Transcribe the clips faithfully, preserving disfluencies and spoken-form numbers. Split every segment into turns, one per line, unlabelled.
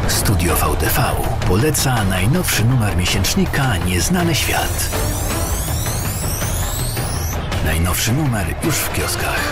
Studio V T V poleca najnowszy numer miesięcznika Nieznany Świat. Najnowszy numer już w kioskach.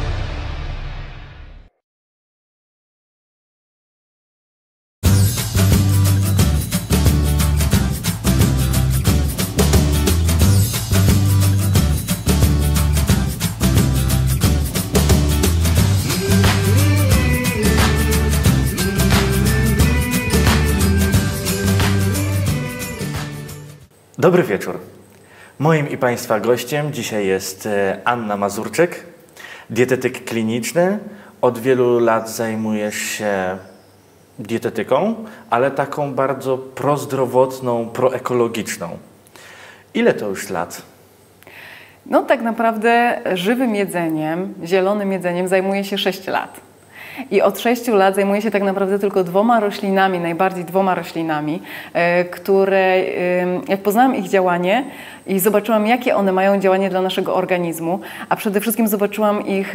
Dobry wieczór. Moim i Państwa gościem dzisiaj jest Anna Mazurczyk, dietetyk kliniczny. Od wielu lat zajmujesz się dietetyką, ale taką bardzo prozdrowotną, proekologiczną. Ile to już lat?
No tak naprawdę żywym jedzeniem, zielonym jedzeniem zajmuję się sześć lat. I od sześciu lat zajmuję się tak naprawdę tylko dwoma roślinami, najbardziej dwoma roślinami, które jak poznałam ich działanie i zobaczyłam, jakie one mają działanie dla naszego organizmu, a przede wszystkim zobaczyłam ich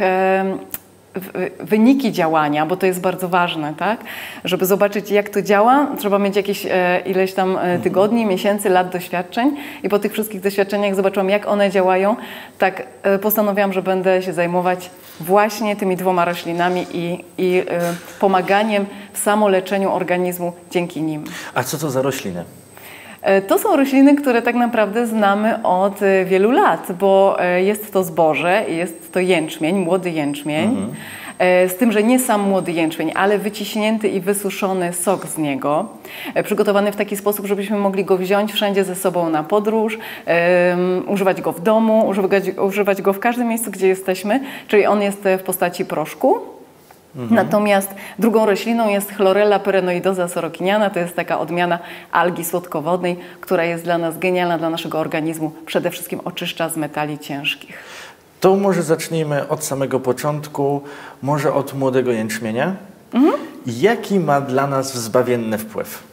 wyniki działania, bo to jest bardzo ważne, tak? Żeby zobaczyć, jak to działa, trzeba mieć jakieś e, ileś tam e, tygodni, miesięcy, lat doświadczeń i po tych wszystkich doświadczeniach zobaczyłam, jak one działają, tak e, postanowiłam, że będę się zajmować właśnie tymi dwoma roślinami i, i e, pomaganiem w samoleczeniu organizmu dzięki nim.
A co to za rośliny?
To są rośliny, które tak naprawdę znamy od wielu lat, bo jest to zboże, jest to jęczmień, młody jęczmień, mhm. z tym, że nie sam młody jęczmień, ale wyciśnięty i wysuszony sok z niego, przygotowany w taki sposób, żebyśmy mogli go wziąć wszędzie ze sobą na podróż, um, używać go w domu, używać, używać go w każdym miejscu, gdzie jesteśmy, czyli on jest w postaci proszku. Mhm. Natomiast drugą rośliną jest Chlorella pyrenoidosa sorokiniana, to jest taka odmiana algi słodkowodnej, która jest dla nas genialna, dla naszego organizmu, przede wszystkim oczyszcza z metali ciężkich.
To może zacznijmy od samego początku, może od młodego jęczmienia. Mhm. Jaki ma dla nas zbawienny wpływ?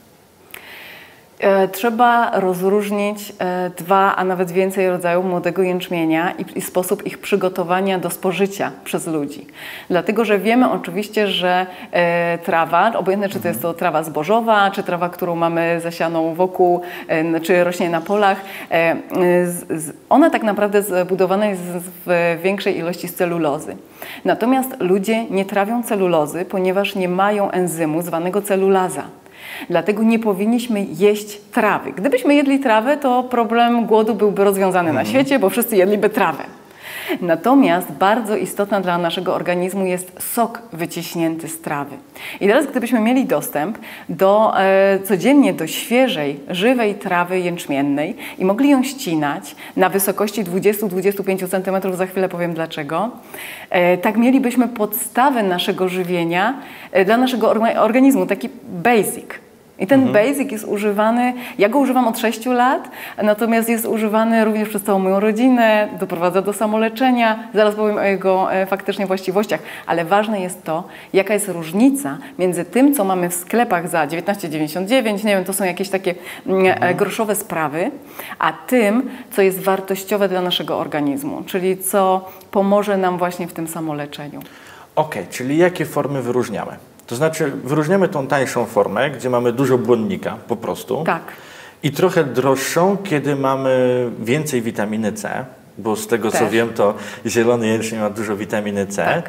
Trzeba rozróżnić dwa, a nawet więcej rodzajów młodego jęczmienia i, i sposób ich przygotowania do spożycia przez ludzi. Dlatego, że wiemy oczywiście, że e, trawa, obojętnie czy to jest to trawa zbożowa, czy trawa, którą mamy zasianą wokół, e, czy rośnie na polach, e, z, z, ona tak naprawdę zbudowana jest z, w większej ilości z celulozy. Natomiast ludzie nie trawią celulozy, ponieważ nie mają enzymu zwanego celulaza. Dlatego nie powinniśmy jeść trawy. Gdybyśmy jedli trawę, to problem głodu byłby rozwiązany mm. na świecie, bo wszyscy jedliby trawę. Natomiast bardzo istotna dla naszego organizmu jest sok wyciśnięty z trawy. I teraz gdybyśmy mieli dostęp do, e, codziennie do świeżej, żywej trawy jęczmiennej i mogli ją ścinać na wysokości dwudziestu do dwudziestu pięciu centymetrów, za chwilę powiem dlaczego, e, tak mielibyśmy podstawę naszego żywienia e, dla naszego organizmu, taki basic. I ten mhm. basic jest używany, ja go używam od sześciu lat, natomiast jest używany również przez całą moją rodzinę, doprowadza do samoleczenia, zaraz powiem o jego e, faktycznie właściwościach, ale ważne jest to, jaka jest różnica między tym, co mamy w sklepach za dziewiętnaście dziewięćdziesiąt dziewięć, nie wiem, to są jakieś takie mhm. e, groszowe sprawy, a tym, co jest wartościowe dla naszego organizmu, czyli co pomoże nam właśnie w tym samoleczeniu.
Okej, okay, czyli jakie formy wyróżniamy? To znaczy wyróżniamy tą tańszą formę, gdzie mamy dużo błonnika po prostu.
Tak.
I trochę droższą, kiedy mamy więcej witaminy C, bo z tego Też. co wiem, to zielony jęczmień ma dużo witaminy C. Tak.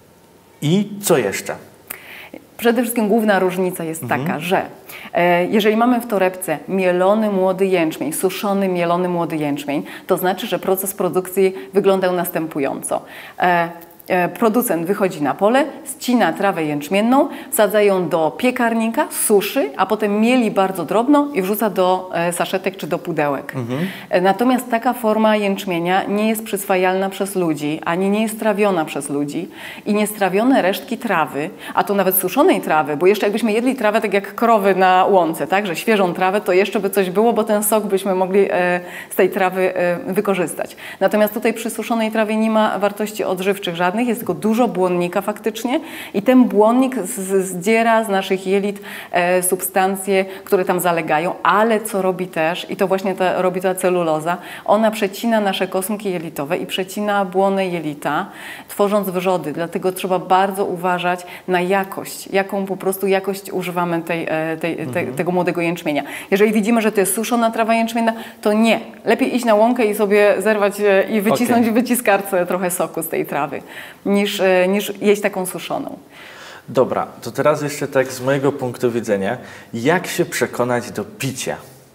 I co jeszcze?
Przede wszystkim główna różnica jest mhm. taka, że e, jeżeli mamy w torebce mielony młody jęczmień, suszony mielony młody jęczmień, to znaczy, że proces produkcji wyglądał następująco. E, Producent wychodzi na pole, ścina trawę jęczmienną, wsadza ją do piekarnika, suszy, a potem mieli bardzo drobno i wrzuca do saszetek czy do pudełek. Mhm. Natomiast taka forma jęczmienia nie jest przyswajalna przez ludzi, ani nie jest trawiona przez ludzi i niestrawione resztki trawy, a to nawet suszonej trawy, bo jeszcze jakbyśmy jedli trawę tak jak krowy na łące, tak, że świeżą trawę, to jeszcze by coś było, bo ten sok byśmy mogli z tej trawy wykorzystać. Natomiast tutaj przy suszonej trawie nie ma wartości odżywczych żadnych, żadnych, jest tylko dużo błonnika faktycznie i ten błonnik z, zdziera z naszych jelit e, substancje, które tam zalegają, ale co robi też, i to właśnie ta, robi ta celuloza, ona przecina nasze kosmki jelitowe i przecina błonę jelita, tworząc wrzody, dlatego trzeba bardzo uważać na jakość, jaką po prostu jakość używamy tej, tej, tej, mhm. tego młodego jęczmienia. Jeżeli widzimy, że to jest suszona trawa jęczmienna, to nie. Lepiej iść na łąkę i sobie zerwać i wycisnąć okay. w wyciskarce trochę soku z tej trawy, niż, niż jeść taką suszoną.
Dobra, to teraz jeszcze tak z mojego punktu widzenia, jak się przekonać do picia?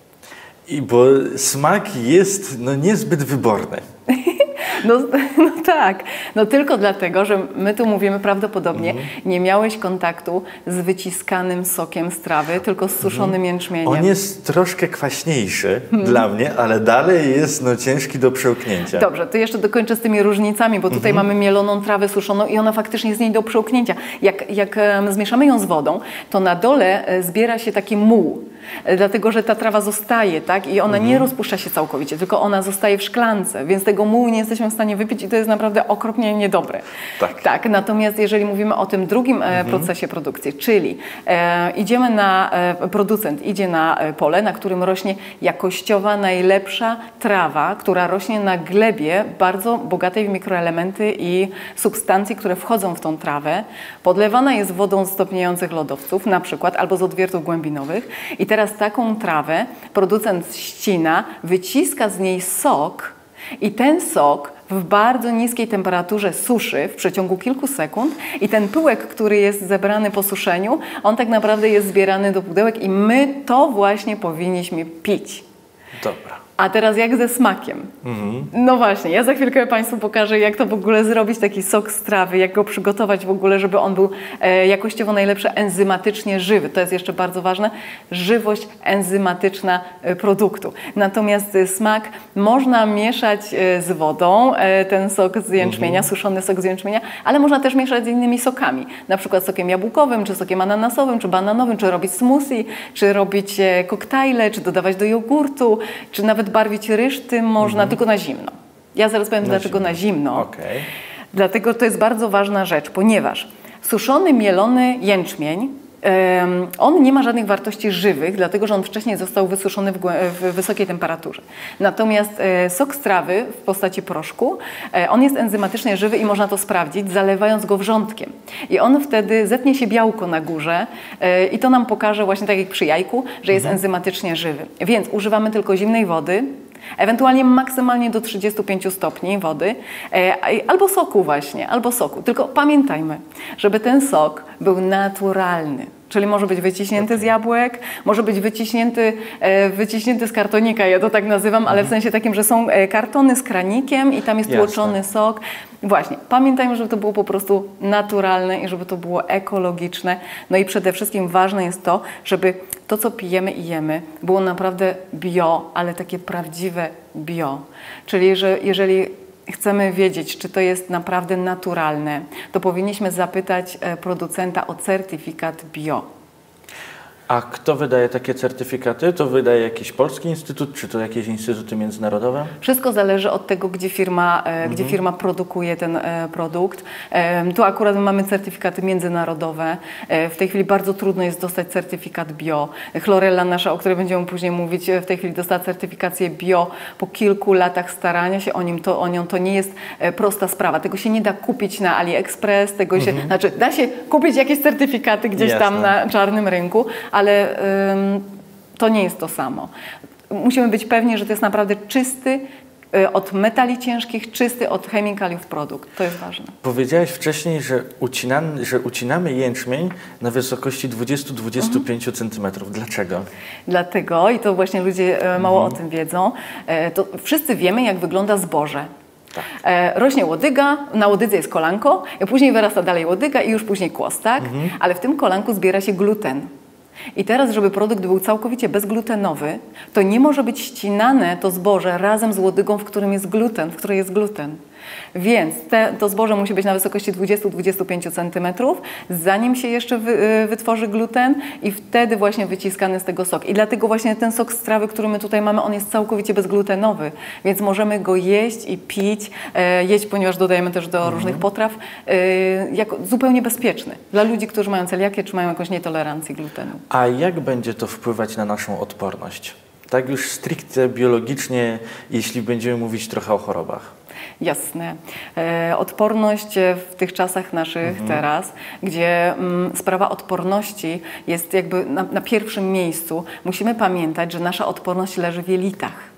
I bo smak jest no, niezbyt wyborny.
No, no tak, no tylko dlatego, że my tu mówimy prawdopodobnie, mm. nie miałeś kontaktu z wyciskanym sokiem z trawy, tylko z suszonym mm. jęczmieniem.
On jest troszkę kwaśniejszy mm. dla mnie, ale dalej jest no, ciężki do przełknięcia.
Dobrze, to jeszcze dokończę z tymi różnicami, bo tutaj mm. mamy mieloną trawę suszoną i ona faktycznie jest nie do przełknięcia. Jak, jak um, zmieszamy ją z wodą, to na dole e, zbiera się taki muł. Dlatego, że ta trawa zostaje, tak? I ona mhm. nie rozpuszcza się całkowicie, tylko ona zostaje w szklance, więc tego mułu nie jesteśmy w stanie wypić i to jest naprawdę okropnie niedobre.
Tak.
tak natomiast jeżeli mówimy o tym drugim mhm. procesie produkcji, czyli e, idziemy na, e, producent idzie na pole, na którym rośnie jakościowa, najlepsza trawa, która rośnie na glebie bardzo bogatej w mikroelementy i substancje, które wchodzą w tą trawę, podlewana jest wodą z stopniających lodowców, na przykład, albo z odwiertów głębinowych i teraz taką trawę producent ścina, wyciska z niej sok i ten sok w bardzo niskiej temperaturze suszy w przeciągu kilku sekund i ten pyłek, który jest zebrany po suszeniu, on tak naprawdę jest zbierany do pudełek i my to właśnie powinniśmy pić.
Dobra.
A teraz jak ze smakiem? Mhm. No właśnie, ja za chwilkę Państwu pokażę, jak to w ogóle zrobić, taki sok z trawy, jak go przygotować w ogóle, żeby on był e, jakościowo najlepszy, enzymatycznie żywy. To jest jeszcze bardzo ważne, żywość enzymatyczna e, produktu. Natomiast e, smak można mieszać e, z wodą, e, ten sok z jęczmienia, mhm. suszony sok z jęczmienia, ale można też mieszać z innymi sokami, na przykład sokiem jabłkowym, czy sokiem ananasowym, czy bananowym, czy robić smoothie, czy robić e, koktajle, czy dodawać do jogurtu, czy nawet barwić ryż, tym można, mhm. tylko na zimno. Ja zaraz powiem, na dlaczego zimno. na zimno.
Okay.
Dlatego to jest bardzo ważna rzecz, ponieważ suszony, mielony jęczmień, um, on nie ma żadnych wartości żywych, dlatego że on wcześniej został wysuszony w, w wysokiej temperaturze. Natomiast e, sok z trawy w postaci proszku, e, on jest enzymatycznie żywy i można to sprawdzić, zalewając go wrzątkiem. I on wtedy zetnie się białko na górze e, i to nam pokaże właśnie tak jak przy jajku, że jest mhm. enzymatycznie żywy. Więc używamy tylko zimnej wody, ewentualnie maksymalnie do trzydziestu pięciu stopni wody, e, albo soku właśnie, albo soku. Tylko pamiętajmy, żeby ten sok był naturalny. Czyli może być wyciśnięty okay. z jabłek, może być wyciśnięty, e, wyciśnięty z kartonika, ja to tak nazywam, mhm. ale w sensie takim, że są e, kartony z kranikiem i tam jest Jasne. tłoczony sok. Właśnie, pamiętajmy, żeby to było po prostu naturalne i żeby to było ekologiczne. No i przede wszystkim ważne jest to, żeby to, co pijemy i jemy, było naprawdę bio, ale takie prawdziwe bio. Czyli, że jeżeli chcemy wiedzieć, czy to jest naprawdę naturalne, to powinniśmy zapytać producenta o certyfikat bio.
A kto wydaje takie certyfikaty? To wydaje jakiś polski instytut, czy to jakieś instytuty międzynarodowe?
Wszystko zależy od tego, gdzie firma, mhm. gdzie firma produkuje ten e, produkt. E, tu akurat mamy certyfikaty międzynarodowe. E, w tej chwili bardzo trudno jest dostać certyfikat bio. Chlorella nasza, o której będziemy później mówić, w tej chwili dostała certyfikację bio po kilku latach starania się o, nim, to, o nią. To nie jest e, prosta sprawa. Tego się nie da kupić na AliExpress, tego się, mhm. znaczy da się kupić jakieś certyfikaty gdzieś Jasne. tam na czarnym rynku, ale ym, to nie jest to samo. Musimy być pewni, że to jest naprawdę czysty, y, od metali ciężkich, czysty od chemikaliów produkt. To jest ważne. Powiedziałeś
wcześniej, że ucinamy, że ucinamy jęczmień na wysokości dwudziestu do dwudziestu pięciu mhm. centymetrów. Dlaczego?
Dlatego, i to właśnie ludzie y, mało mhm. o tym wiedzą, y, to wszyscy wiemy, jak wygląda zboże. Tak. E, rośnie łodyga, na łodydze jest kolanko, i później wyrasta dalej łodyga i już później kłos, tak? Mhm. Ale w tym kolanku zbiera się gluten. I teraz, żeby produkt był całkowicie bezglutenowy, to nie może być ścinane to zboże razem z łodygą, w którym jest gluten, w której jest gluten. Więc te, to zboże musi być na wysokości dwudziestu do dwudziestu pięciu centymetrów, zanim się jeszcze wy, wytworzy gluten i wtedy właśnie wyciskany z tego sok. I dlatego właśnie ten sok z trawy, który my tutaj mamy, on jest całkowicie bezglutenowy, więc możemy go jeść i pić, e, jeść, ponieważ dodajemy też do mhm. różnych potraw, e, jako zupełnie bezpieczny dla ludzi, którzy mają celiakię czy mają jakąś nietolerancję glutenu.
A jak będzie to wpływać na naszą odporność? Tak już stricte biologicznie, jeśli będziemy mówić trochę o chorobach.
Jasne. E, odporność w tych czasach naszych mhm. teraz, gdzie mm, sprawa odporności jest jakby na, na pierwszym miejscu, musimy pamiętać, że nasza odporność leży w jelitach.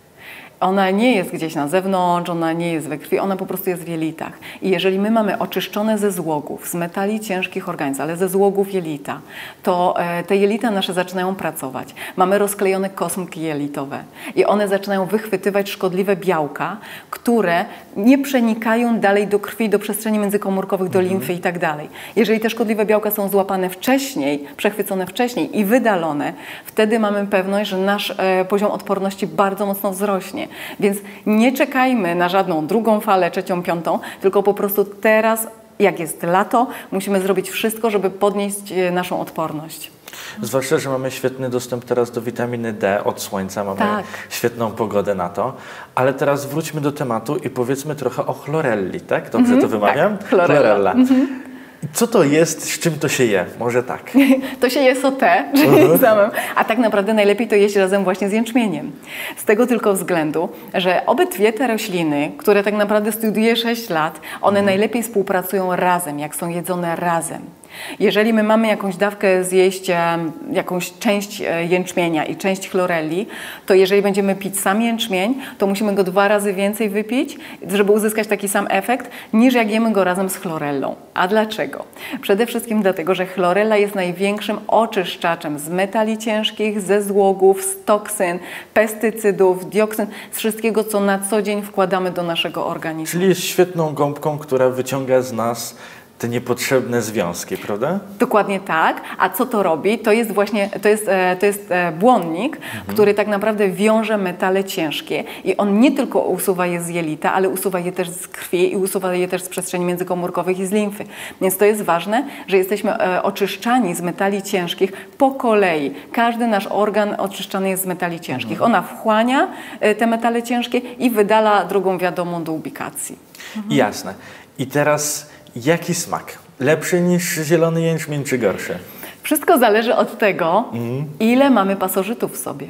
Ona nie jest gdzieś na zewnątrz, ona nie jest we krwi, ona po prostu jest w jelitach. I jeżeli my mamy oczyszczone ze złogów, z metali ciężkich organizmów, ale ze złogów jelita, to e, te jelita nasze zaczynają pracować. Mamy rozklejone kosmki jelitowe i one zaczynają wychwytywać szkodliwe białka, które nie przenikają dalej do krwi, do przestrzeni międzykomórkowych, do limfy i tak dalej. Jeżeli te szkodliwe białka są złapane wcześniej, przechwycone wcześniej i wydalone, wtedy mamy pewność, że nasz e, poziom odporności bardzo mocno wzrośnie. Więc nie czekajmy na żadną drugą falę, trzecią, piątą, tylko po prostu teraz, jak jest lato, musimy zrobić wszystko, żeby podnieść naszą odporność.
Zwłaszcza, że mamy świetny dostęp teraz do witaminy D od słońca, mamy
tak. świetną
pogodę na to. Ale teraz wróćmy do tematu i powiedzmy trochę o chlorelli, tak? Dobrze mm-hmm, to wymawiam?
Tak, chlorella. chlorella. Mm-hmm.
Co to jest, z czym to się je? Może tak.
To się je sauté, czyli uh-huh. samym, a tak naprawdę najlepiej to jeść razem właśnie z jęczmieniem. Z tego tylko względu, że obydwie te rośliny, które tak naprawdę studiuję sześć lat, one uh-huh. najlepiej współpracują razem, jak są jedzone razem. Jeżeli my mamy jakąś dawkę zjeść, jakąś część jęczmienia i część chlorelli, to jeżeli będziemy pić sam jęczmień, to musimy go dwa razy więcej wypić, żeby uzyskać taki sam efekt, niż jak jemy go razem z chlorellą. A dlaczego? Przede wszystkim dlatego, że chlorella jest największym oczyszczaczem z metali ciężkich, ze złogów, z toksyn, pestycydów, dioksyn, z wszystkiego, co na co dzień wkładamy do naszego organizmu.
Czyli jest świetną gąbką, która wyciąga z nas te niepotrzebne związki, prawda?
Dokładnie tak. A co to robi? To jest właśnie, to jest, to jest błonnik, mhm. który tak naprawdę wiąże metale ciężkie i on nie tylko usuwa je z jelita, ale usuwa je też z krwi i usuwa je też z przestrzeni międzykomórkowych i z limfy. Więc to jest ważne, że jesteśmy oczyszczani z metali ciężkich po kolei. Każdy nasz organ oczyszczany jest z metali ciężkich. Mhm. Ona wchłania te metale ciężkie i wydala drogą wiadomą do ubikacji.
Mhm. Jasne. I teraz jaki smak? Lepszy niż zielony jęczmień czy gorszy?
Wszystko zależy od tego, mm. ile mamy pasożytów w sobie.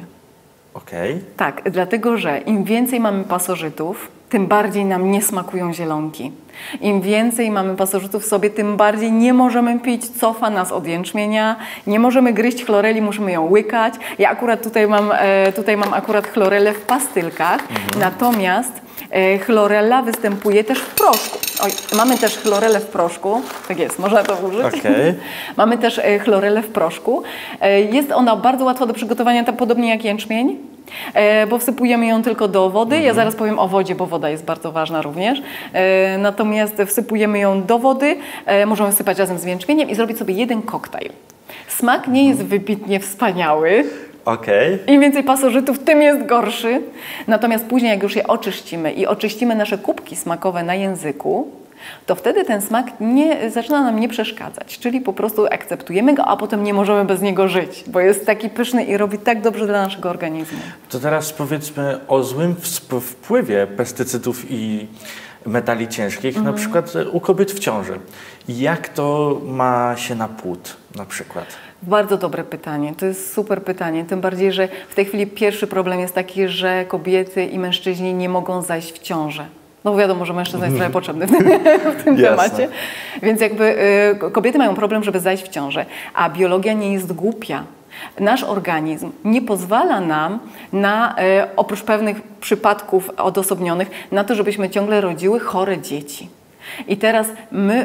Okej. Okay.
Tak, dlatego że im więcej mamy pasożytów, tym bardziej nam nie smakują zielonki. Im więcej mamy pasożytów w sobie, tym bardziej nie możemy pić, cofa nas od jęczmienia, nie możemy gryźć chloreli, musimy ją łykać. Ja akurat tutaj mam, tutaj mam akurat chlorelę w pastylkach, mhm. natomiast chlorella występuje też w proszku. Oj, mamy też chlorelę w proszku, tak jest, można to użyć.
Okay.
Mamy też chlorelę w proszku. Jest ona bardzo łatwa do przygotowania, tak podobnie jak jęczmień. E, bo wsypujemy ją tylko do wody. Mhm. Ja zaraz powiem o wodzie, bo woda jest bardzo ważna również. E, natomiast wsypujemy ją do wody, e, możemy wsypać razem z jęczmieniem i zrobić sobie jeden koktajl. Smak nie jest wybitnie wspaniały.
Okay.
Im więcej pasożytów, tym jest gorszy. Natomiast później, jak już je oczyścimy i oczyścimy nasze kubki smakowe na języku, to wtedy ten smak nie, zaczyna nam nie przeszkadzać. Czyli po prostu akceptujemy go, a potem nie możemy bez niego żyć, bo jest taki pyszny i robi tak dobrze dla naszego organizmu.
To teraz powiedzmy o złym wpływie pestycydów i metali ciężkich, mhm. na przykład u kobiet w ciąży. Jak to ma się na płód na przykład?
Bardzo dobre pytanie, to jest super pytanie, tym bardziej, że w tej chwili pierwszy problem jest taki, że kobiety i mężczyźni nie mogą zajść w ciążę. No wiadomo, że mężczyzna jest trochę potrzebny w tym, w tym temacie, więc jakby y, kobiety mają problem, żeby zajść w ciążę, a biologia nie jest głupia. Nasz organizm nie pozwala nam na, y, oprócz pewnych przypadków odosobnionych, na to, żebyśmy ciągle rodziły chore dzieci. I teraz my,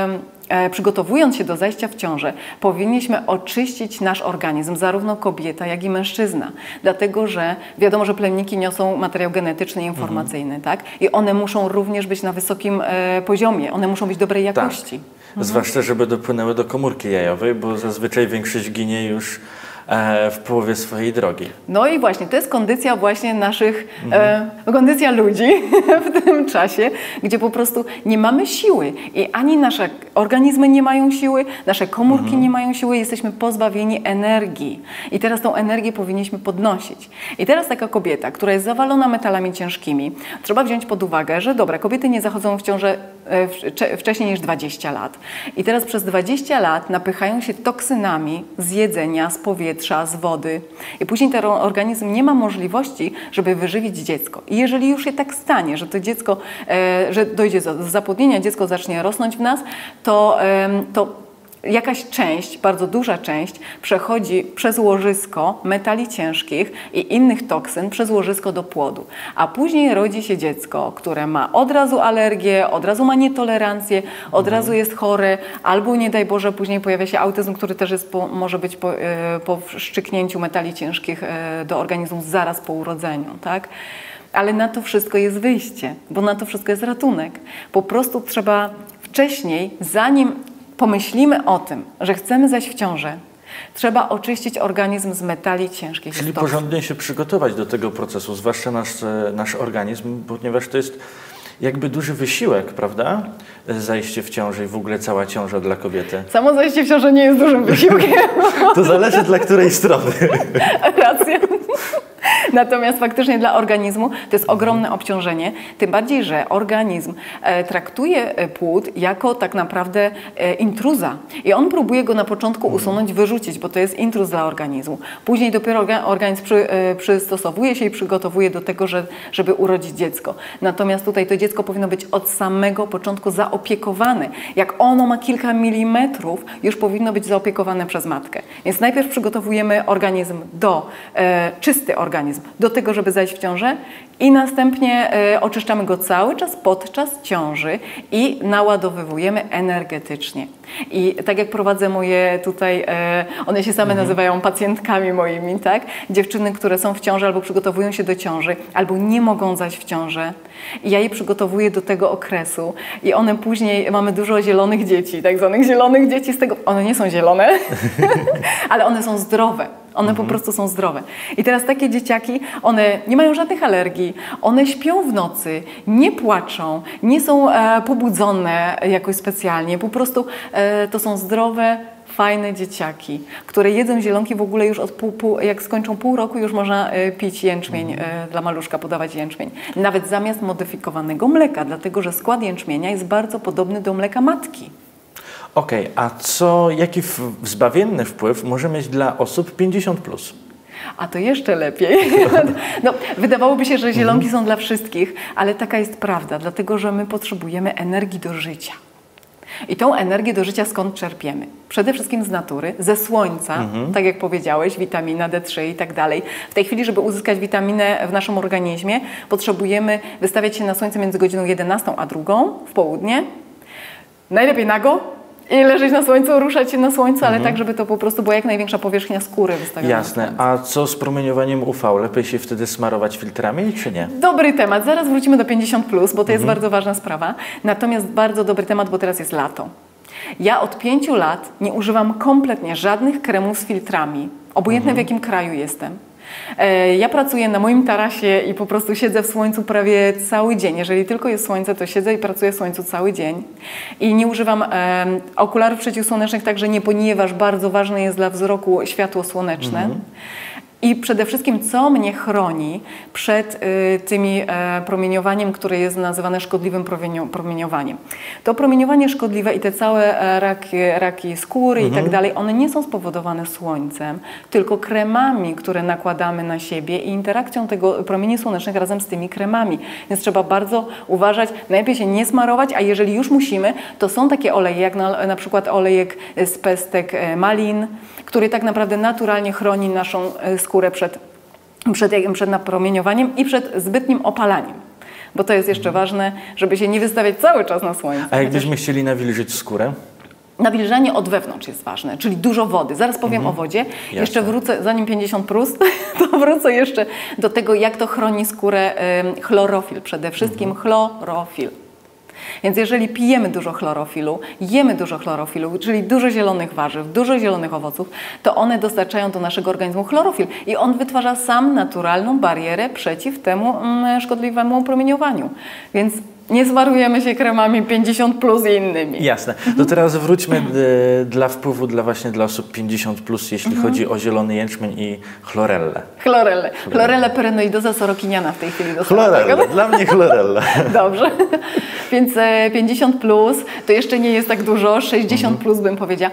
y, y, przygotowując się do zajścia w ciążę, powinniśmy oczyścić nasz organizm, zarówno kobieta, jak i mężczyzna. Dlatego, że wiadomo, że plemniki niosą materiał genetyczny i informacyjny, mhm. tak? I one muszą również być na wysokim y, poziomie, one muszą być dobrej jakości.
Tak. Mhm. Zwłaszcza, żeby dopłynęły do komórki jajowej, bo zazwyczaj większość ginie już e, w połowie swojej drogi.
No i właśnie, to jest kondycja właśnie naszych, mhm. e, kondycja ludzi w tym czasie, gdzie po prostu nie mamy siły i ani nasze organizmy nie mają siły, nasze komórki mhm. nie mają siły, jesteśmy pozbawieni energii. I teraz tą energię powinniśmy podnosić. I teraz taka kobieta, która jest zawalona metalami ciężkimi, trzeba wziąć pod uwagę, że dobra, kobiety nie zachodzą w ciążę e, wcześniej niż dwadzieścia lat. I teraz przez dwadzieścia lat napychają się toksynami z jedzenia, z powietrza, z wody. I później ten organizm nie ma możliwości, żeby wyżywić dziecko. I jeżeli już się tak stanie, że to dziecko, e, że dojdzie do zapłodnienia, dziecko zacznie rosnąć w nas, to, e, to jakaś część, bardzo duża część przechodzi przez łożysko metali ciężkich i innych toksyn przez łożysko do płodu. A później rodzi się dziecko, które ma od razu alergię, od razu ma nietolerancję, od mhm. razu jest chore, albo nie daj Boże później pojawia się autyzm, który też jest po, może być po, po wszczyknięciu metali ciężkich do organizmu zaraz po urodzeniu, tak? Ale na to wszystko jest wyjście, bo na to wszystko jest ratunek. Po prostu trzeba wcześniej, zanim pomyślimy o tym, że chcemy zajść w ciążę, trzeba oczyścić organizm z metali ciężkich.
Czyli porządnie się przygotować do tego procesu, zwłaszcza nasz, nasz organizm, ponieważ to jest jakby duży wysiłek, prawda? Zajście w ciążę i w ogóle cała ciąża dla kobiety.
Samo zajście w ciążę nie jest dużym wysiłkiem.
To zależy dla której strony.
Racja. Natomiast faktycznie dla organizmu to jest ogromne obciążenie, tym bardziej, że organizm e, traktuje płód jako tak naprawdę e, intruza i on próbuje go na początku usunąć, wyrzucić, bo to jest intruz dla organizmu. Później dopiero organizm przy, e, przystosowuje się i przygotowuje do tego, że, żeby urodzić dziecko. Natomiast tutaj to dziecko powinno być od samego początku zaopiekowane. Jak ono ma kilka milimetrów, już powinno być zaopiekowane przez matkę. Więc najpierw przygotowujemy organizm do, e, czysty organizm, do tego, żeby zajść w ciążę i następnie e, oczyszczamy go cały czas podczas ciąży i naładowywujemy energetycznie. I tak jak prowadzę moje tutaj, e, one się same mhm. nazywają pacjentkami moimi, tak? Dziewczyny, które są w ciąży albo przygotowują się do ciąży, albo nie mogą zajść w ciążę. I ja je przygotowuję do tego okresu i one później, mamy dużo zielonych dzieci, tak zwanych zielonych dzieci z tego, one nie są zielone, ale one są zdrowe. One mhm. po prostu są zdrowe. I teraz takie dzieciaki, one nie mają żadnych alergii, one śpią w nocy, nie płaczą, nie są e, pobudzone jakoś specjalnie. Po prostu e, to są zdrowe, fajne dzieciaki, które jedzą zielonki w ogóle już od pół, pół jak skończą pół roku, już można e, pić jęczmień, e, dla maluszka podawać jęczmień. Nawet zamiast modyfikowanego mleka, dlatego że skład jęczmienia jest bardzo podobny do mleka matki.
Okej, okay, a co, jaki w, zbawienny wpływ może mieć dla osób pięćdziesiąt plus?
A to jeszcze lepiej. No, wydawałoby się, że zielonki mhm. są dla wszystkich, ale taka jest prawda, dlatego że my potrzebujemy energii do życia. I tą energię do życia skąd czerpiemy? Przede wszystkim z natury, ze słońca, mhm. tak jak powiedziałeś, witamina D trzy i tak dalej. W tej chwili, żeby uzyskać witaminę w naszym organizmie, potrzebujemy wystawiać się na słońce między godziną jedenastą a drugą w południe. Najlepiej nago. I leżeć na słońcu, ruszać się na słońcu, ale mhm. tak, żeby to po prostu była jak największa powierzchnia skóry wystawiona.
Jasne. A co z promieniowaniem U V? Lepiej się wtedy smarować filtrami, czy nie?
Dobry temat. Zaraz wrócimy do pięćdziesiąt plus, bo to mhm. jest bardzo ważna sprawa. Natomiast bardzo dobry temat, bo teraz jest lato. Ja od pięciu lat nie używam kompletnie żadnych kremów z filtrami. Obojętne mhm. w jakim kraju jestem. Ja pracuję na moim tarasie i po prostu siedzę w słońcu prawie cały dzień. Jeżeli tylko jest słońce, to siedzę i pracuję w słońcu cały dzień. I nie używam e, okularów przeciwsłonecznych także nie, ponieważ bardzo ważne jest dla wzroku światło słoneczne. Mhm. I przede wszystkim, co mnie chroni przed y, tymi e, promieniowaniem, które jest nazywane szkodliwym promieniowaniem. To promieniowanie szkodliwe i te całe e, raki, raki skóry mhm. i tak dalej, one nie są spowodowane słońcem, tylko kremami, które nakładamy na siebie i interakcją tego promieni słonecznych razem z tymi kremami. Więc trzeba bardzo uważać, najlepiej się nie smarować, a jeżeli już musimy, to są takie oleje, jak na, na przykład olejek z pestek e, malin, który tak naprawdę naturalnie chroni naszą skórę przed, przed, przed napromieniowaniem i przed zbytnim opalaniem. Bo to jest jeszcze mhm. ważne, żeby się nie wystawiać cały czas na słońce. A
jakbyśmy Chociaż... chcieli nawilżyć skórę?
Nawilżanie od wewnątrz jest ważne, czyli dużo wody. Zaraz powiem mhm. o wodzie. Jasne. Jeszcze wrócę, zanim pięćdziesiąt plus, to wrócę jeszcze do tego, jak to chroni skórę y, chlorofil. Przede wszystkim mhm. chlorofil. Więc jeżeli pijemy dużo chlorofilu, jemy dużo chlorofilu, czyli dużo zielonych warzyw, dużo zielonych owoców, to one dostarczają do naszego organizmu chlorofil i on wytwarza sam naturalną barierę przeciw temu mm, szkodliwemu promieniowaniu. Więc nie zwariujemy się kremami pięćdziesiąt plus i innymi.
Jasne. To teraz wróćmy y, dla wpływu dla właśnie dla osób pięćdziesiąt plus, jeśli mhm. chodzi o zielony jęczmień i chlorellę.
Chlorellę. Chlorella perennoidosa sorokiniana w tej chwili dostała.
Chlorella. Dla mnie chlorella.
Dobrze. Więc pięćdziesiąt plus to jeszcze nie jest tak dużo, sześćdziesiąt plus bym powiedziała.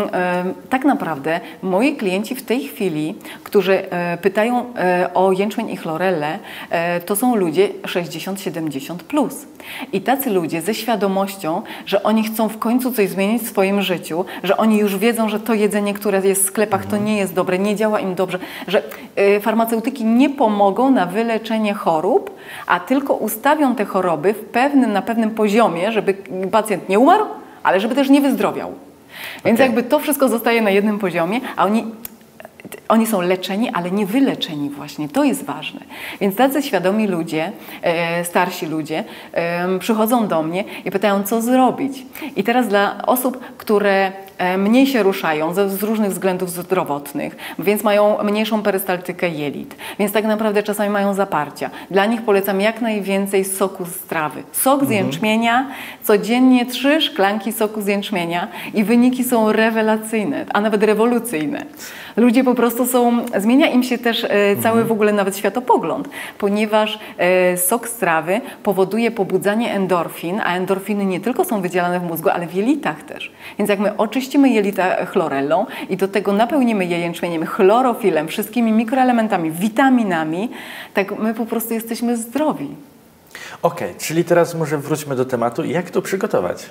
Tak naprawdę moi klienci w tej chwili, którzy pytają o jęczmień i chlorellę, to są ludzie sześćdziesiąt siedemdziesiąt plus. I tacy ludzie ze świadomością, że oni chcą w końcu coś zmienić w swoim życiu, że oni już wiedzą, że to jedzenie, które jest w sklepach, to nie jest dobre, nie działa im dobrze, że y, farmaceutyki nie pomogą na wyleczenie chorób, a tylko ustawią te choroby w pewnym, na pewnym poziomie, żeby pacjent nie umarł, ale żeby też nie wyzdrowiał. Więc okay. jakby to wszystko zostaje na jednym poziomie, a oni... Oni są leczeni, ale nie wyleczeni właśnie. To jest ważne. Więc tacy świadomi ludzie, e, starsi ludzie e, przychodzą do mnie i pytają, co zrobić. I teraz dla osób, które e, mniej się ruszają ze, z różnych względów zdrowotnych, więc mają mniejszą perystaltykę jelit, więc tak naprawdę czasami mają zaparcia. Dla nich polecam jak najwięcej soku z trawy. Sok z jęczmienia, codziennie trzy szklanki soku z jęczmienia i wyniki są rewelacyjne, a nawet rewolucyjne. Ludzie po prostu są, zmienia im się też e, cały w ogóle nawet światopogląd, ponieważ e, sok z trawy powoduje pobudzanie endorfin, a endorfiny nie tylko są wydzielane w mózgu, ale w jelitach też. Więc jak my oczyścimy jelita chlorellą i do tego napełnimy je jęczmieniem, chlorofilem, wszystkimi mikroelementami, witaminami, tak my po prostu jesteśmy zdrowi.
Okej, okay, czyli teraz może wróćmy do tematu, jak to przygotować?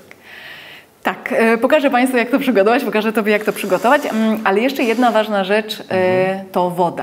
Tak, e, pokażę Państwu, jak to przygotować, pokażę Tobie, jak to przygotować, mm, ale jeszcze jedna ważna rzecz e, to woda.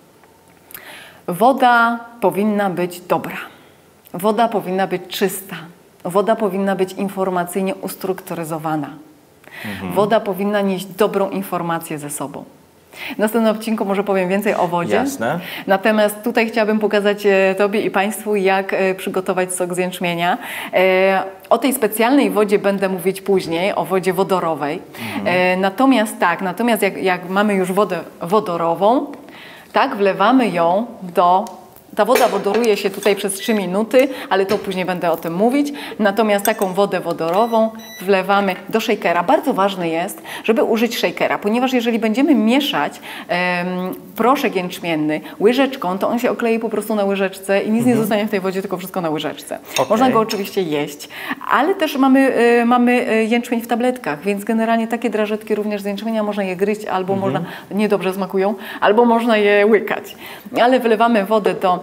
Woda powinna być dobra. Woda powinna być czysta. Woda powinna być informacyjnie ustrukturyzowana. Mhm. Woda powinna nieść dobrą informację ze sobą. W następnym odcinku może powiem więcej o wodzie.
Jasne.
Natomiast tutaj chciałabym pokazać e, Tobie i Państwu, jak e, przygotować sok z jęczmienia. E, o tej specjalnej wodzie będę mówić później, o wodzie wodorowej. Mhm. E, natomiast tak, natomiast jak, jak mamy już wodę wodorową, tak, wlewamy ją do... Ta woda wodoruje się tutaj przez trzy minuty, ale to później będę o tym mówić. Natomiast taką wodę wodorową wlewamy do shakera. Bardzo ważne jest, żeby użyć shakera, ponieważ jeżeli będziemy mieszać um, proszek jęczmienny łyżeczką, to on się oklei po prostu na łyżeczce i nic mhm. nie zostanie w tej wodzie, tylko wszystko na łyżeczce. Okay. Można go oczywiście jeść, ale też mamy, y, mamy jęczmień w tabletkach, więc generalnie takie drażetki również z jęczmienia można je gryźć, albo mhm. można, niedobrze smakują, albo można je łykać. Ale wlewamy wodę do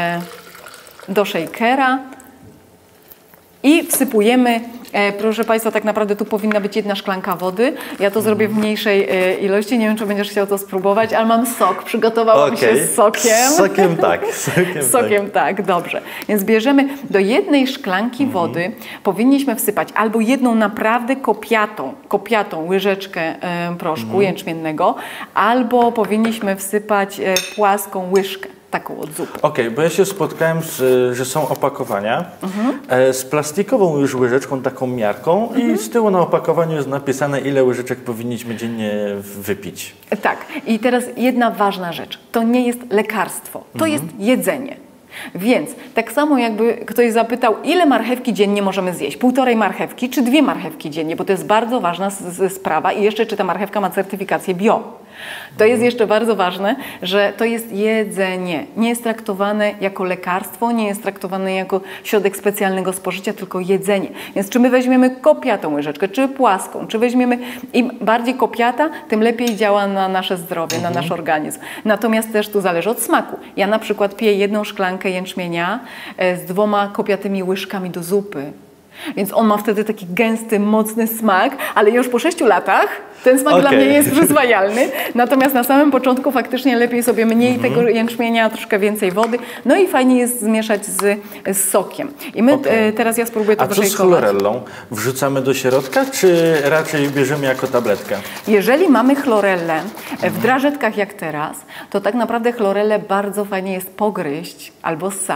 do shakera i wsypujemy, e, proszę Państwa, tak naprawdę tu powinna być jedna szklanka wody. Ja to zrobię w mniejszej e, ilości, nie wiem, czy będziesz chciał to spróbować, ale mam sok, przygotowałam okay. się z sokiem.
Z sokiem tak. Sokiem,
sokiem tak. tak, dobrze. Więc bierzemy do jednej szklanki mhm. wody, powinniśmy wsypać albo jedną naprawdę kopiatą, kopiatą łyżeczkę e, proszku mhm. jęczmiennego, albo powinniśmy wsypać e, płaską łyżkę. Taką od zupy.
Okej, okay, bo ja się spotkałem, z, że są opakowania mhm. e, z plastikową już łyżeczką, taką miarką mhm. i z tyłu na opakowaniu jest napisane, ile łyżeczek powinniśmy dziennie wypić.
Tak. I teraz jedna ważna rzecz. To nie jest lekarstwo. To mhm. jest jedzenie. Więc tak samo jakby ktoś zapytał, ile marchewki dziennie możemy zjeść? Półtorej marchewki czy dwie marchewki dziennie? Bo to jest bardzo ważna sprawa i jeszcze czy ta marchewka ma certyfikację bio. To jest jeszcze bardzo ważne, że to jest jedzenie. Nie jest traktowane jako lekarstwo, nie jest traktowane jako środek specjalnego spożycia, tylko jedzenie. Więc czy my weźmiemy kopiatą łyżeczkę, czy płaską, czy weźmiemy, im bardziej kopiata, tym lepiej działa na nasze zdrowie, mhm. na nasz organizm. Natomiast też tu zależy od smaku. Ja na przykład piję jedną szklankę jęczmienia z dwoma kopiatymi łyżkami do zupy. Więc on ma wtedy taki gęsty, mocny smak, ale już po sześciu latach ten smak okay. dla mnie jest przyswajalny. Natomiast na samym początku faktycznie lepiej sobie mniej mm-hmm. tego jęczmienia, troszkę więcej wody. No i fajnie jest zmieszać z, z sokiem. I my okay. e, teraz ja spróbuję to
doszejkować. A co z chlorellą? Wrzucamy do środka, czy raczej bierzemy jako tabletkę?
Jeżeli mamy chlorellę mm-hmm. w drażetkach jak teraz, to tak naprawdę chlorellę bardzo fajnie jest pogryźć albo ssać.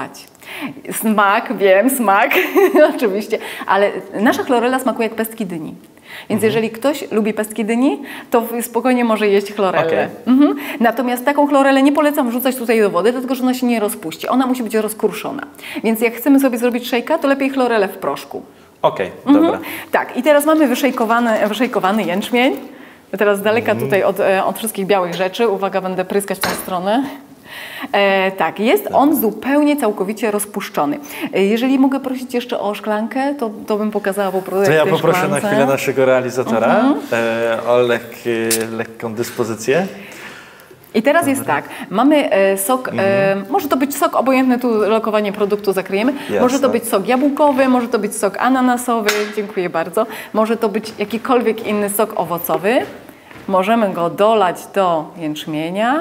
Smak, wiem, smak, oczywiście, ale nasza chlorela smakuje jak pestki dyni. Więc mhm. jeżeli ktoś lubi pestki dyni, to spokojnie może jeść chlorelę. Okay. Mhm. Natomiast taką chlorelę nie polecam wrzucać tutaj do wody, dlatego że ona się nie rozpuści. Ona musi być rozkruszona. Więc jak chcemy sobie zrobić szejka, to lepiej chlorelę w proszku.
Okej, okay, dobra.
Mhm. Tak, i teraz mamy wyszejkowany, wyszejkowany jęczmień. Teraz z daleka mhm. tutaj od, od wszystkich białych rzeczy. Uwaga, będę pryskać w tą stronę. E, tak, jest on zupełnie, całkowicie rozpuszczony. E, jeżeli mogę prosić jeszcze o szklankę, to, to bym pokazała po prostu.
To ja poproszę szklance. Na chwilę naszego realizatora mhm. e, o lek, lekką dyspozycję.
I teraz Dobra. jest tak, mamy e, sok, mhm. e, może to być sok obojętny, tu lokowanie produktu zakryjemy, Jasne. może to być sok jabłkowy, może to być sok ananasowy, dziękuję bardzo, może to być jakikolwiek inny sok owocowy. Możemy go dolać do jęczmienia.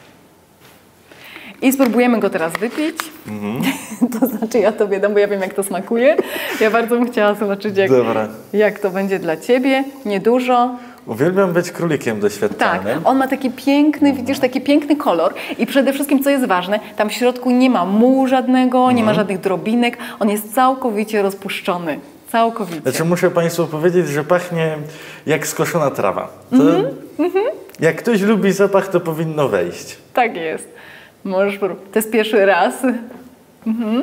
I spróbujemy go teraz wypić. Mm-hmm. To znaczy ja Tobie dam, bo ja wiem jak to smakuje. Ja bardzo bym chciała zobaczyć jak, jak to będzie dla Ciebie. Niedużo.
Uwielbiam być królikiem doświadczalnym.
Tak, on ma taki piękny, widzisz, taki piękny kolor i przede wszystkim, co jest ważne, tam w środku nie ma mułu żadnego, mm-hmm. nie ma żadnych drobinek. On jest całkowicie rozpuszczony. Całkowicie.
Znaczy muszę Państwu powiedzieć, że pachnie jak skoszona trawa. To mm-hmm. Jak ktoś lubi zapach, to powinno wejść.
Tak jest. Możesz próbować. To jest pierwszy raz. Mhm.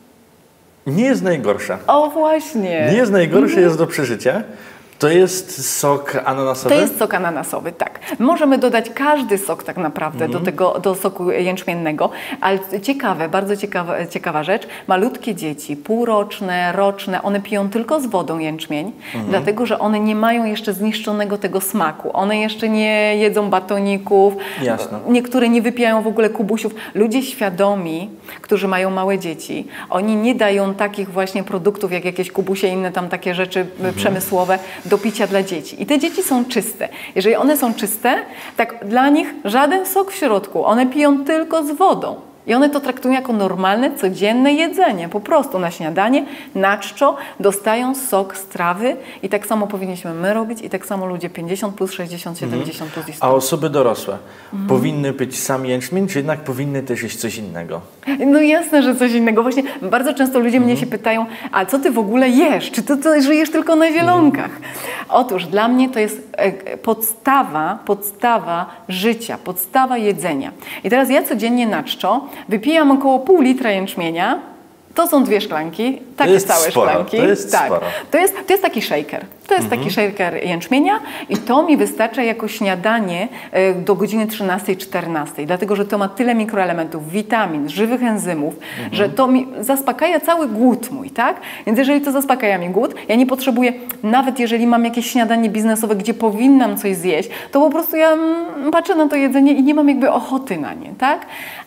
Nie jest najgorsza.
O właśnie.
Nie jest najgorsze, mhm. jest do przeżycia. To jest sok ananasowy?
To jest sok ananasowy, tak. Możemy dodać każdy sok tak naprawdę mm. do tego, do soku jęczmiennego, ale ciekawe, bardzo ciekawa, ciekawa rzecz, malutkie dzieci, półroczne, roczne, one piją tylko z wodą jęczmień, mm. dlatego, że one nie mają jeszcze zniszczonego tego smaku. One jeszcze nie jedzą batoników,
Jasne.
Niektóre nie wypijają w ogóle kubusiów. Ludzie świadomi, którzy mają małe dzieci, oni nie dają takich właśnie produktów, jak jakieś kubusie, inne tam takie rzeczy mm. przemysłowe, do picia dla dzieci. I te dzieci są czyste. Jeżeli one są czyste, tak dla nich żaden sok w środku. One piją tylko z wodą. I one to traktują jako normalne, codzienne jedzenie. Po prostu na śniadanie, na czczo dostają sok z trawy i tak samo powinniśmy my robić i tak samo ludzie pięćdziesiąt plus, sześćdziesiąt, siedemdziesiąt plus i sto.
A osoby dorosłe mhm. powinny pić sam jęczmień, czy jednak powinny też jeść coś innego?
No jasne, że coś innego. Właśnie bardzo często ludzie mhm. mnie się pytają, a co ty w ogóle jesz? Czy ty to żyjesz tylko na zielonkach? Mhm. Otóż dla mnie to jest podstawa, podstawa życia, podstawa jedzenia. I teraz ja codziennie na czczo wypijam około pół litra jęczmienia. To są dwie szklanki, takie całe
sporo,
szklanki.
To jest
tak.
sporo.
To jest, to jest taki shaker. To jest mhm. taki shaker jęczmienia i to mi wystarcza jako śniadanie do godziny trzynastej czternastej, dlatego że to ma tyle mikroelementów, witamin, żywych enzymów, mhm. że to mi zaspokaja cały głód mój, tak? Więc jeżeli to zaspokaja mi głód, ja nie potrzebuję, nawet jeżeli mam jakieś śniadanie biznesowe, gdzie powinnam coś zjeść, to po prostu ja patrzę na to jedzenie i nie mam jakby ochoty na nie, tak?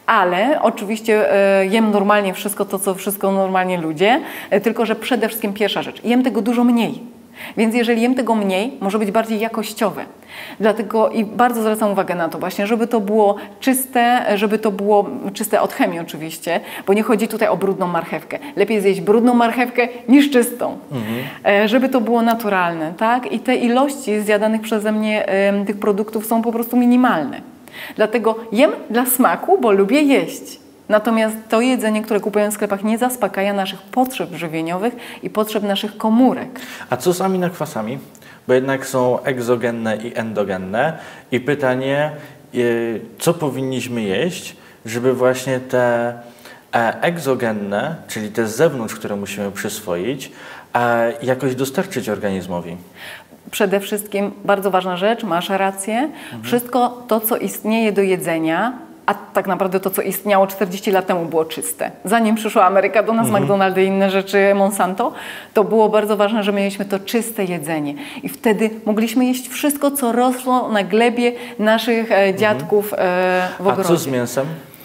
Ale oczywiście e, jem normalnie wszystko to, co wszystko normalnie ludzie, e, tylko że przede wszystkim pierwsza rzecz, jem tego dużo mniej. Więc jeżeli jem tego mniej, może być bardziej jakościowe. Dlatego i bardzo zwracam uwagę na to właśnie, żeby to było czyste, żeby to było czyste od chemii oczywiście, bo nie chodzi tutaj o brudną marchewkę. Lepiej zjeść brudną marchewkę niż czystą. Mhm. Żeby to było naturalne, tak? I te ilości zjadanych przeze mnie y, tych produktów są po prostu minimalne. Dlatego jem dla smaku, bo lubię jeść. Natomiast to jedzenie, które kupuję w sklepach, nie zaspokaja naszych potrzeb żywieniowych i potrzeb naszych komórek.
A co z aminokwasami? Bo jednak są egzogenne i endogenne. I pytanie, co powinniśmy jeść, żeby właśnie te egzogenne, czyli te z zewnątrz, które musimy przyswoić, jakoś dostarczyć organizmowi?
Przede wszystkim bardzo ważna rzecz, masz rację, mhm. wszystko to, co istnieje do jedzenia, a tak naprawdę to, co istniało czterdzieści lat temu, było czyste. Zanim przyszła Ameryka do nas, mhm. McDonald's i inne rzeczy, Monsanto, to było bardzo ważne, że mieliśmy to czyste jedzenie. I wtedy mogliśmy jeść wszystko, co rosło na glebie naszych e, dziadków e, w ogrodzie.
A co z mięsem?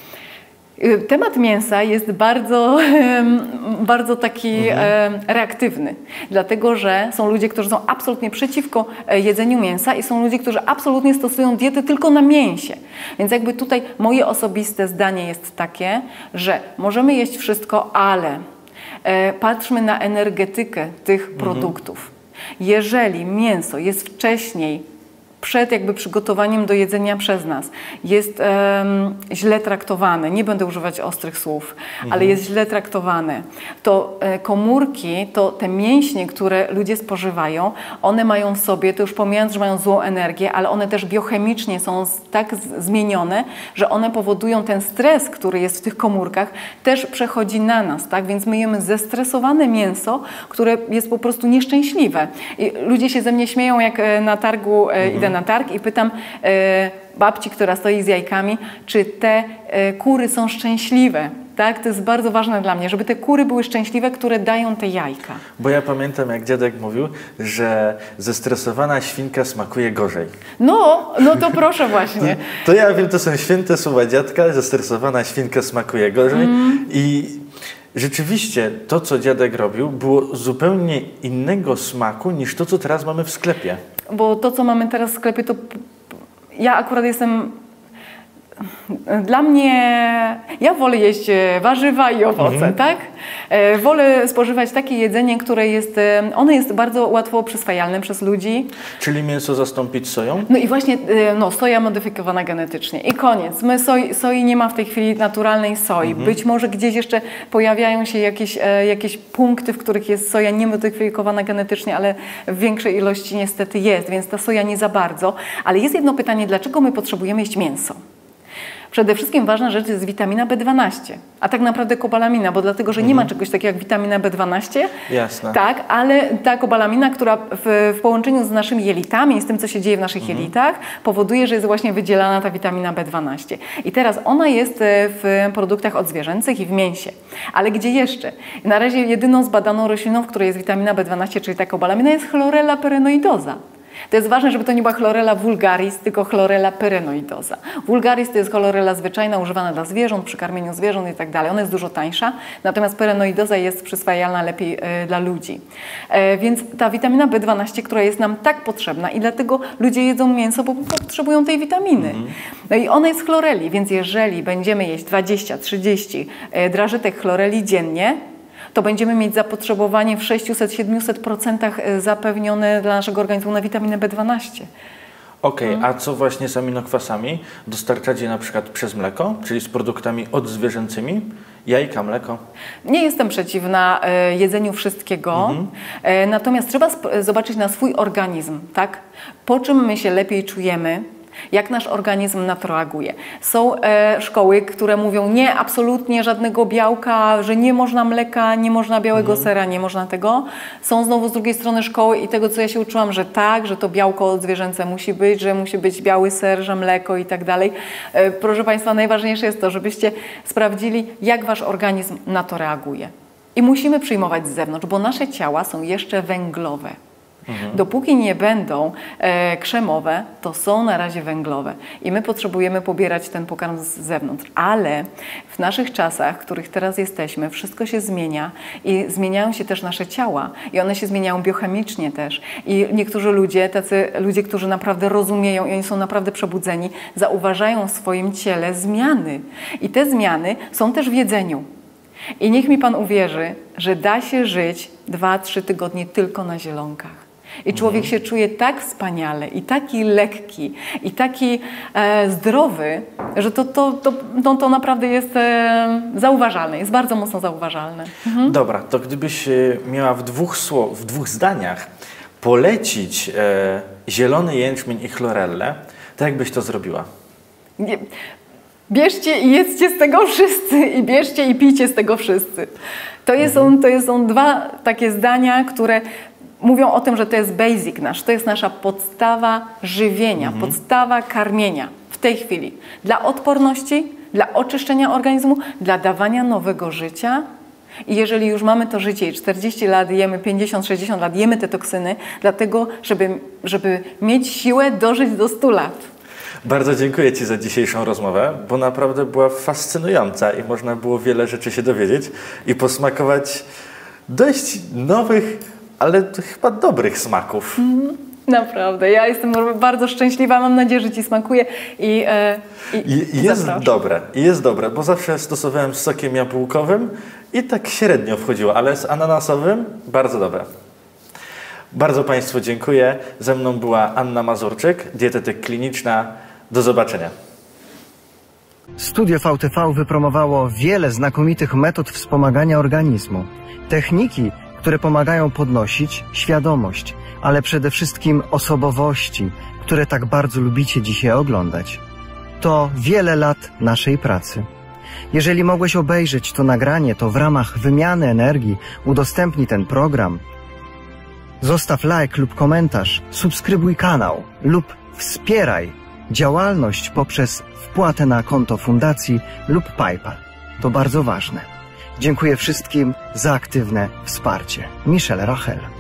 Temat mięsa jest bardzo, bardzo taki mhm. reaktywny, dlatego że są ludzie, którzy są absolutnie przeciwko jedzeniu mięsa i są ludzie, którzy absolutnie stosują dietę tylko na mięsie. Więc jakby tutaj moje osobiste zdanie jest takie, że możemy jeść wszystko, ale patrzmy na energetykę tych mhm. produktów. Jeżeli mięso jest wcześniej przed jakby przygotowaniem do jedzenia przez nas jest um, źle traktowane, nie będę używać ostrych słów, mhm. ale jest źle traktowane, to e, komórki, to te mięśnie, które ludzie spożywają, one mają w sobie, to już pomijając, że mają złą energię, ale one też biochemicznie są z, tak z, zmienione, że one powodują ten stres, który jest w tych komórkach, też przechodzi na nas, tak? Więc my jemy zestresowane mięso, które jest po prostu nieszczęśliwe. I ludzie się ze mnie śmieją, jak na targu e, mhm. idę na targ i pytam e, babci, która stoi z jajkami, czy te e, kury są szczęśliwe. Tak? To jest bardzo ważne dla mnie, żeby te kury były szczęśliwe, które dają te jajka.
Bo ja pamiętam, jak dziadek mówił, że zestresowana świnka smakuje gorzej.
No, no to proszę właśnie.
To, to ja wiem, to są święte słowa dziadka, zestresowana świnka smakuje gorzej. Mm. I rzeczywiście to, co dziadek robił, było zupełnie innego smaku niż to, co teraz mamy w sklepie. Bo
to, co mamy teraz w sklepie, to ja akurat jestem... Dla mnie, ja wolę jeść warzywa i owoce, mhm. tak? E, wolę spożywać takie jedzenie, które jest, ono jest bardzo łatwo przyswajalne przez ludzi.
Czyli mięso zastąpić soją?
No i właśnie, no, soja modyfikowana genetycznie. I koniec. My soi, soi nie ma w tej chwili naturalnej soi. Mhm. Być może gdzieś jeszcze pojawiają się jakieś, e, jakieś punkty, w których jest soja niemodyfikowana genetycznie, ale w większej ilości niestety jest, więc ta soja nie za bardzo. Ale jest jedno pytanie, dlaczego my potrzebujemy jeść mięso? Przede wszystkim ważna rzecz jest witamina B dwanaście, a tak naprawdę kobalamina, bo dlatego, że nie mhm. ma czegoś takiego jak witamina B dwanaście.
Jasne.
Tak, ale ta kobalamina, która w, w połączeniu z naszymi jelitami, z tym, co się dzieje w naszych mhm. jelitach, powoduje, że jest właśnie wydzielana ta witamina B dwanaście. I teraz ona jest w produktach odzwierzęcych i w mięsie. Ale gdzie jeszcze? Na razie jedyną zbadaną rośliną, w której jest witamina B dwanaście, czyli ta kobalamina, jest chlorella perenoidosa. To jest ważne, żeby to nie była chlorella vulgaris, tylko chlorella perenoidosa. Vulgaris to jest chlorella zwyczajna, używana dla zwierząt, przy karmieniu zwierząt i tak dalej. Ona jest dużo tańsza, natomiast perenoidosa jest przyswajalna lepiej e, dla ludzi. E, więc ta witamina B dwanaście, która jest nam tak potrzebna i dlatego ludzie jedzą mięso, bo potrzebują tej witaminy. Mm. No i ona jest w chloreli, więc jeżeli będziemy jeść dwadzieścia trzydzieści e, drażytek chloreli dziennie, to będziemy mieć zapotrzebowanie w sześćset do siedmiuset procent zapewnione dla naszego organizmu na witaminę B dwanaście.
Okej, okay, hmm. a co właśnie z aminokwasami? Dostarczacie na przykład przez mleko, czyli z produktami odzwierzęcymi? Jajka, mleko?
Nie jestem przeciwna e, jedzeniu wszystkiego, mhm. e, natomiast trzeba zobaczyć na swój organizm, tak? Po czym my się lepiej czujemy, jak nasz organizm na to reaguje. Są e, szkoły, które mówią nie, absolutnie żadnego białka, że nie można mleka, nie można białego mhm. sera, nie można tego. Są znowu z drugiej strony szkoły i tego, co ja się uczyłam, że tak, że to białko zwierzęce musi być, że musi być biały ser, że mleko i tak dalej. E, proszę Państwa, najważniejsze jest to, żebyście sprawdzili, jak Wasz organizm na to reaguje. I musimy przyjmować z zewnątrz, bo nasze ciała są jeszcze węglowe. Mhm. Dopóki nie będą e, krzemowe, to są na razie węglowe i my potrzebujemy pobierać ten pokarm z zewnątrz, ale w naszych czasach, w których teraz jesteśmy, wszystko się zmienia i zmieniają się też nasze ciała i one się zmieniają biochemicznie też i niektórzy ludzie, tacy ludzie, którzy naprawdę rozumieją i oni są naprawdę przebudzeni, zauważają w swoim ciele zmiany i te zmiany są też w jedzeniu. I niech mi Pan uwierzy, że da się żyć dwa, trzy tygodnie tylko na zielonkach. I człowiek mhm. się czuje tak wspaniale i taki lekki i taki e, zdrowy, że to, to, to, to, to naprawdę jest e, zauważalne, jest bardzo mocno zauważalne. Mhm.
Dobra, to gdybyś miała w dwóch, słow, w dwóch zdaniach polecić e, zielony jęczmień i chlorellę, to jak byś to zrobiła?
Nie. Bierzcie i jedzcie z tego wszyscy i bierzcie i pijcie z tego wszyscy. To, jest on, to jest on dwa takie zdania, które mówią o tym, że to jest basic nasz, to jest nasza podstawa żywienia, mhm. podstawa karmienia w tej chwili. Dla odporności, dla oczyszczenia organizmu, dla dawania nowego życia. I jeżeli już mamy to życie i czterdzieści lat jemy, pięćdziesiąt sześćdziesiąt lat jemy te toksyny, dlatego żeby, żeby mieć siłę dożyć do stu lat.
Bardzo dziękuję Ci za dzisiejszą rozmowę, bo naprawdę była fascynująca i można było wiele rzeczy się dowiedzieć i posmakować dość nowych, ale chyba dobrych smaków. Mm,
naprawdę, ja jestem bardzo szczęśliwa, mam nadzieję, że Ci smakuje i, e, i,
I jest zapraszam. dobre, i jest dobre, bo zawsze stosowałem z sokiem jabłkowym i tak średnio wchodziło, ale z ananasowym bardzo dobre. Bardzo Państwu dziękuję. Ze mną była Anna Mazurczyk, dietetyk kliniczna. Do zobaczenia.
Studio V T V wypromowało wiele znakomitych metod wspomagania organizmu. Techniki, które pomagają podnosić świadomość, ale przede wszystkim osobowości, które tak bardzo lubicie dzisiaj oglądać. To wiele lat naszej pracy. Jeżeli mogłeś obejrzeć to nagranie, to w ramach wymiany energii udostępnij ten program. Zostaw like lub komentarz, subskrybuj kanał lub wspieraj działalność poprzez wpłatę na konto fundacji lub PayPal. To bardzo ważne. Dziękuję wszystkim za aktywne wsparcie. Michel Rachel.